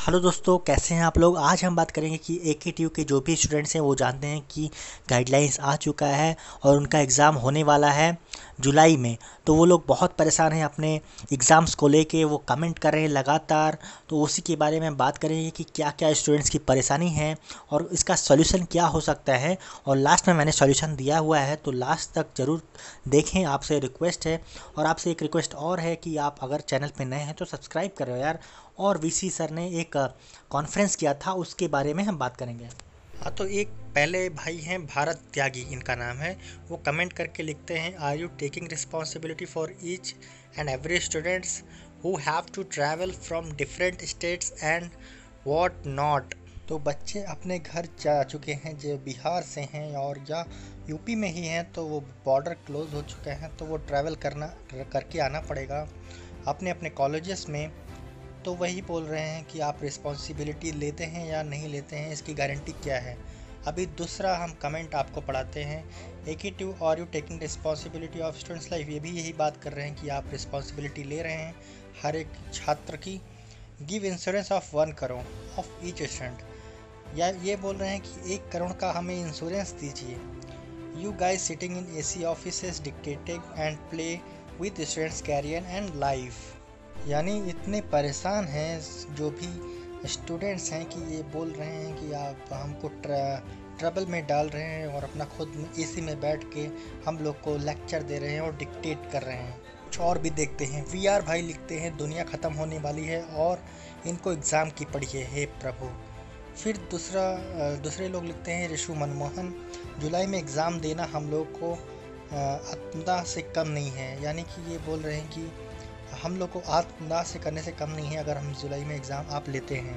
Hello दोस्तों, कैसे हैं आप लोग। आज हम बात करेंगे कि एकेटीयू के जो भी स्टूडेंट्स हैं वो जानते हैं कि गाइडलाइंस आ चुका है और उनका एग्ज़ाम होने वाला है जुलाई में। तो वो लोग बहुत परेशान हैं अपने एग्ज़ाम्स को लेके, वो कमेंट कर रहे हैं लगातार। तो उसी के बारे में हम बात करेंगे कि क्या क्या स्टूडेंट्स की परेशानी है और इसका सॉल्यूशन क्या हो सकता है। और लास्ट में मैंने सॉल्यूशन दिया हुआ है, तो लास्ट तक ज़रूर देखें, आपसे रिक्वेस्ट है। और आपसे एक रिक्वेस्ट और है कि आप अगर चैनल पे नए हैं तो सब्सक्राइब करो यार। और वीसी सर ने एक कॉन्फ्रेंस किया था, उसके बारे में हम बात करेंगे। हाँ, तो एक पहले भाई हैं भारत त्यागी, इनका नाम है। वो कमेंट करके लिखते हैं, are you taking responsibility for each and every students who have to travel from different states and what not. तो बच्चे अपने घर जा चुके हैं जो बिहार से हैं और या यूपी में ही हैं, तो वो बॉर्डर क्लोज हो चुके हैं, तो वो ट्रैवल करके आना पड़ेगा अपने अपने कॉलेजेस में। तो वही बोल रहे हैं कि आप रिस्पॉन्सिबिलिटी लेते हैं या नहीं लेते हैं, इसकी गारंटी क्या है। अभी दूसरा हम कमेंट आपको पढ़ाते हैं, AKTU are you taking responsibility of students life. ये भी यही बात कर रहे हैं कि आप रिस्पॉन्सिबिलिटी ले रहे हैं हर एक छात्र की। Give insurance of 1 crore of each student, या ये बोल रहे हैं कि 1 करोड़ का हमें इंश्योरेंस दीजिए। You guys sitting in AC offices dictating and play with students career and life. यानी इतने परेशान हैं जो भी स्टूडेंट्स हैं कि ये बोल रहे हैं कि आप हमको ट्रबल में डाल रहे हैं और अपना खुद एसी में बैठ के हम लोग को लेक्चर दे रहे हैं और डिक्टेट कर रहे हैं। कुछ और भी देखते हैं। वी आर भाई लिखते हैं, दुनिया ख़त्म होने वाली है और इनको एग्ज़ाम की पड़ी है, हे प्रभु। फिर दूसरे लोग लिखते हैं, ऋषु मनमोहन, जुलाई में एग्ज़ाम देना हम लोग को आत्मदाह से कम नहीं है। यानी कि ये बोल रहे हैं कि हम लोग को आत्मदाह से करने से कम नहीं है अगर हम जुलाई में एग्ज़ाम आप लेते हैं।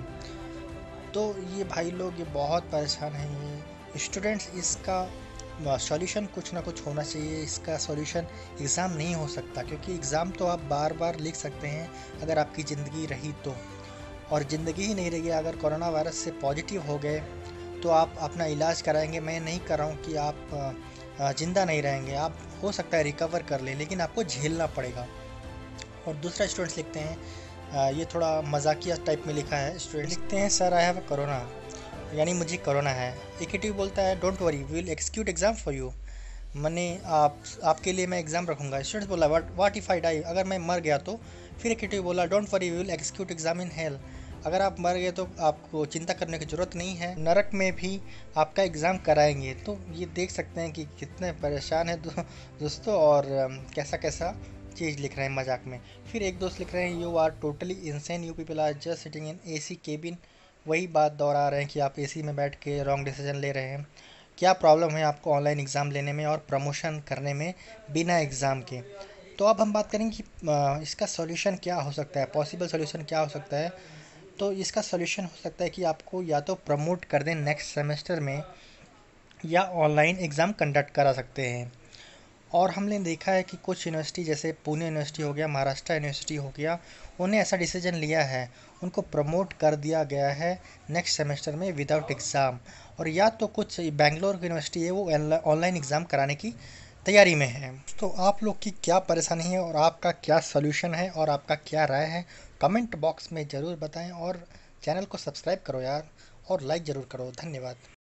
तो ये भाई लोग ये बहुत परेशान हैं ये स्टूडेंट्स। इसका सॉल्यूशन कुछ ना कुछ होना चाहिए। इसका सॉल्यूशन एग्ज़ाम नहीं हो सकता, क्योंकि एग्ज़ाम तो आप बार बार लिख सकते हैं अगर आपकी ज़िंदगी रही तो। और ज़िंदगी ही नहीं रही, अगर कोरोना वायरस से पॉजिटिव हो गए तो आप अपना इलाज कराएंगे। मैं नहीं कर रहा हूँ कि आप ज़िंदा नहीं रहेंगे, आप हो सकता है रिकवर कर लें, लेकिन आपको झेलना पड़ेगा। और दूसरा स्टूडेंट्स लिखते हैं, ये थोड़ा मजाकिया टाइप में लिखा है। स्टूडेंट लिखते हैं, सर आई हैव कोरोना, यानी मुझे कोरोना है। एकेटिव बोलता है, don't worry we will execute exam for you, मैंने आपके लिए मैं एग्ज़ाम रखूँगा। स्टूडेंट्स बोला, व्हाट इफ़ आई डाई, अगर मैं मर गया तो। फिर एकेटिव बोला, don't worry we will execute exam in hell, अगर आप मर गए तो आपको चिंता करने की ज़रूरत नहीं है, नरक में भी आपका एग्ज़ाम कराएंगे। तो ये देख सकते हैं कि कितने परेशान हैं दोस्तों, और कैसा कैसा चीज़ लिख रहे हैं मजाक में। फिर एक दोस्त लिख रहे हैं, you are totally insane, you people are just sitting in AC cabin. वही बात दोहरा रहे हैं कि आप एसी में बैठ के रॉन्ग डिसीजन ले रहे हैं। क्या प्रॉब्लम है आपको ऑनलाइन एग्ज़ाम लेने में और प्रमोशन करने में बिना एग्ज़ाम के। तो अब हम बात करेंगे कि इसका सॉल्यूशन क्या हो सकता है, पॉसिबल सॉल्यूशन क्या हो सकता है। तो इसका सॉल्यूशन हो सकता है कि आपको या तो प्रमोट कर दें नेक्स्ट सेमेस्टर में, या ऑनलाइन एग्ज़ाम कंडक्ट करा सकते हैं। और हमने देखा है कि कुछ यूनिवर्सिटी जैसे पुणे यूनिवर्सिटी हो गया, महाराष्ट्र यूनिवर्सिटी हो गया, उन्हें ऐसा डिसीजन लिया है, उनको प्रमोट कर दिया गया है नेक्स्ट सेमेस्टर में विदाउट एग्ज़ाम। और या तो कुछ बेंगलोर की यूनिवर्सिटी है, वो ऑनलाइन एग्ज़ाम कराने की तैयारी में है। तो आप लोग की क्या परेशानी है और आपका क्या सॉल्यूशन है और आपका क्या राय है, कमेंट बॉक्स में ज़रूर बताएं। और चैनल को सब्सक्राइब करो यार, और लाइक ज़रूर करो। धन्यवाद।